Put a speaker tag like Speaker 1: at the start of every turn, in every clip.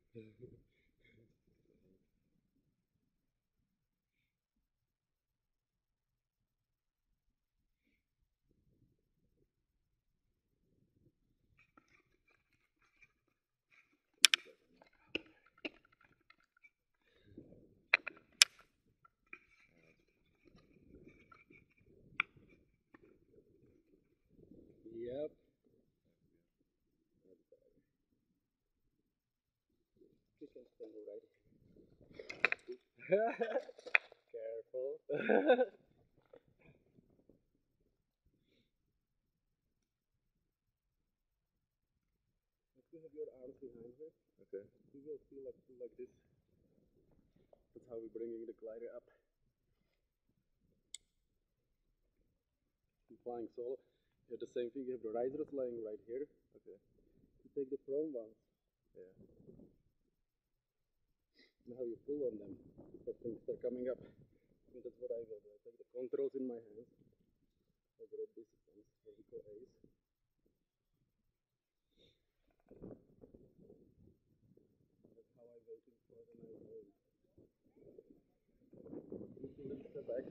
Speaker 1: Yep. You can stand right. Careful. If you have your arms behind her,
Speaker 2: Okay.
Speaker 1: you will feel like this. That's how we're bringing the glider up. I'm flying solo. You have the same thing. You have the risers laying right here.
Speaker 2: Okay.
Speaker 1: You take the prone ones.
Speaker 2: Yeah.
Speaker 1: And how you pull on them. The things are coming up. And that's what I will do. I take the controls in my hands. I grab these ones, vertical A's. That's how I waiting for the nice wave. Little step back.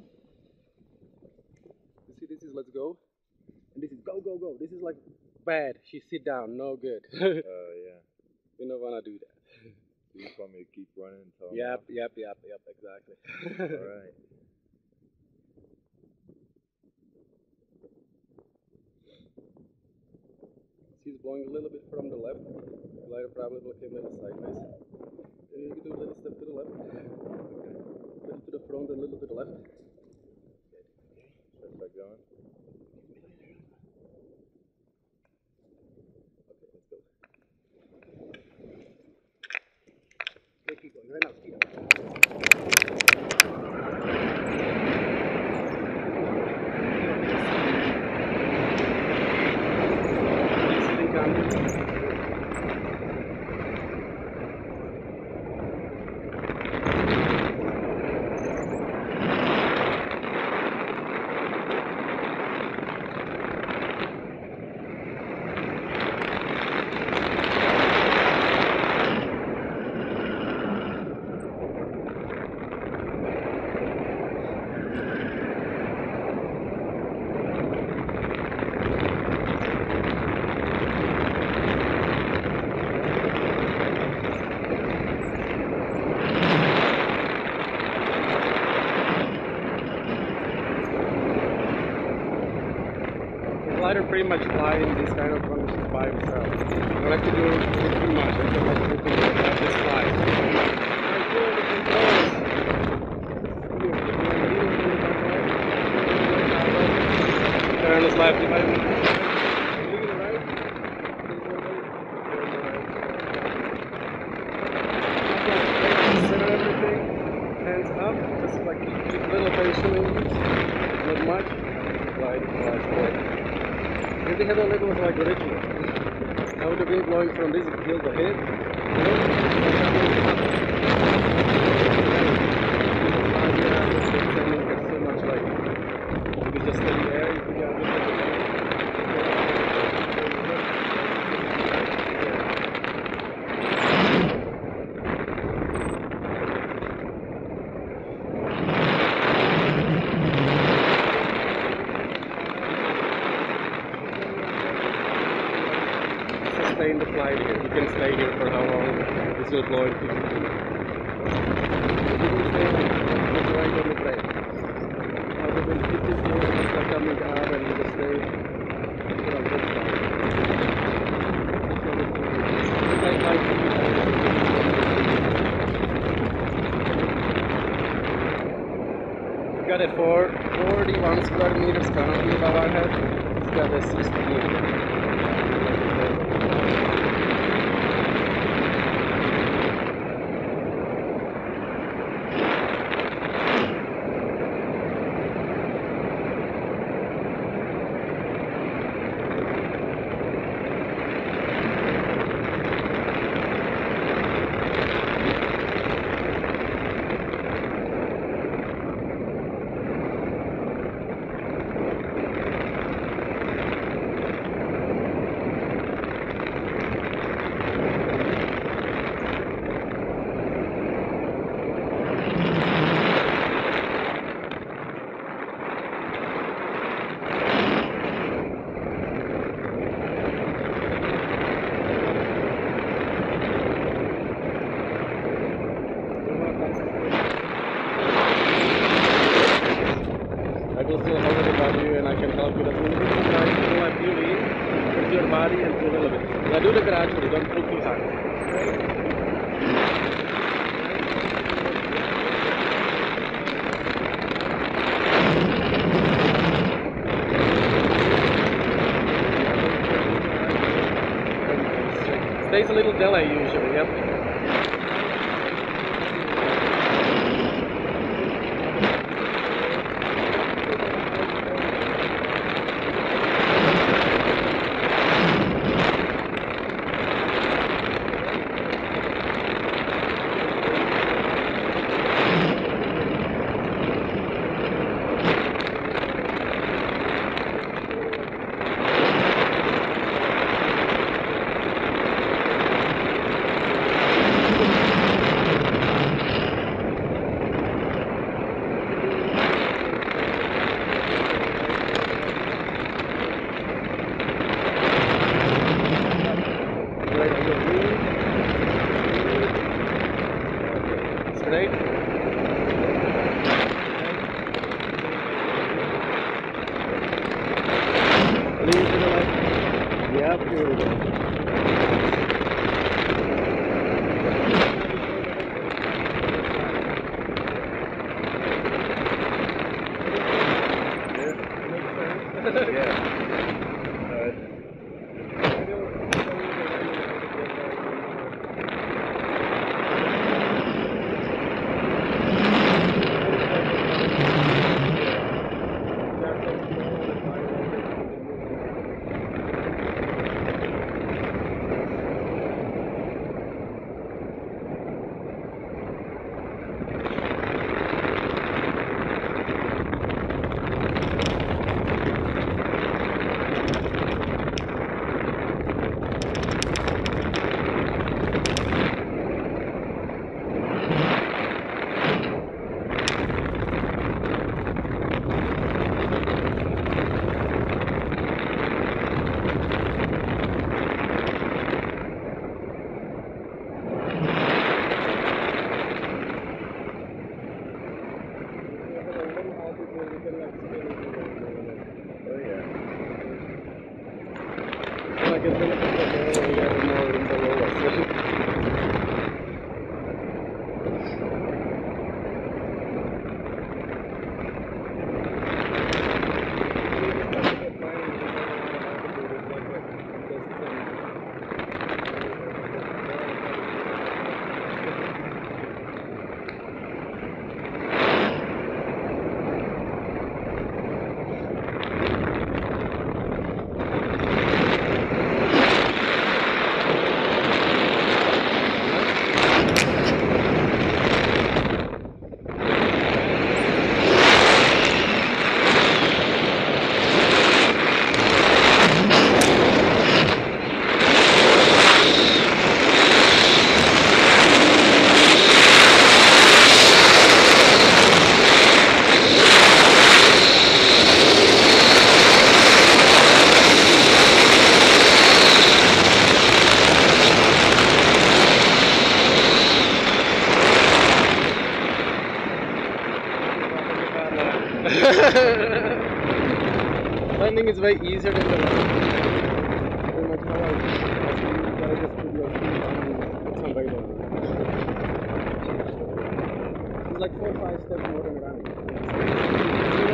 Speaker 1: You see, this is let's go. And this is go, go, go. This is like bad. She sit down, no good.
Speaker 2: Yeah.
Speaker 1: We don't want to do that.
Speaker 2: So you just want me to keep running until
Speaker 1: Yep, exactly.
Speaker 2: Alright.
Speaker 1: She's blowing a little bit from the left. The glider probably came a little sideways. Then you do a little step to the left. A little to the front and a little to the left.
Speaker 2: Just like going.
Speaker 1: Okay, let's go. Okay, keep going. Right now, speed up. Sitting down. Glider pretty much fly in this kind of conditions by itself. You don't have to do it too much. You can like put it like this fly. Turn this left if I'm leaning right. Center everything. Hands up. Just like a little tension. Not much. Glide. If they had a little like original. Now the wind blowing from this field ahead. So much like you can just stay there, you can get a little stay in the flight here. You can stay here for how long this will blow in 50 feet. You can stay right on the brake. Now within 50 feet, it's like coming up and you just stay on this side. We got a 41 square meters canopy above our head. It's got a 16. do it gradually, don't pull too hard. Stays a little delay usually, yep. Straight. Lean to the left. Yep, here we go.
Speaker 2: Yeah. Landing is way easier than the run. Pretty much how I just put your feet on some weight on it. It's like 4 or 5 steps more than running.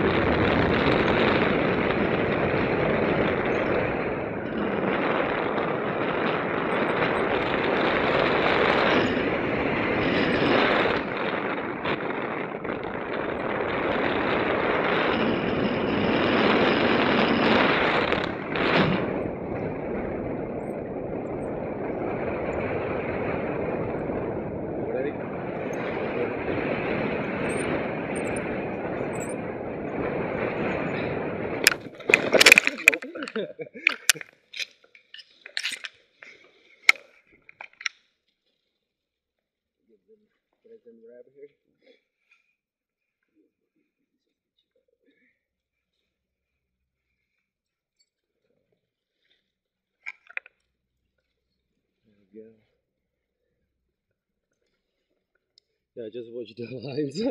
Speaker 2: There we go.
Speaker 1: Yeah, just watch the lines.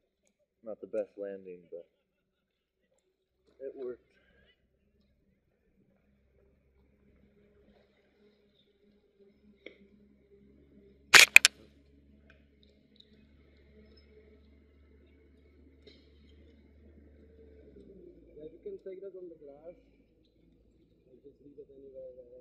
Speaker 2: Not the best landing, but it worked. take it on the grass and just leave it anywhere where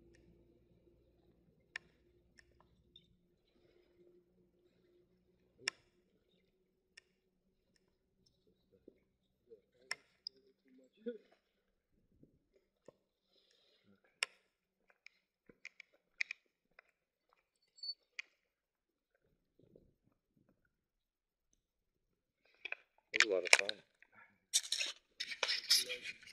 Speaker 2: too much.
Speaker 3: It was a lot of fun.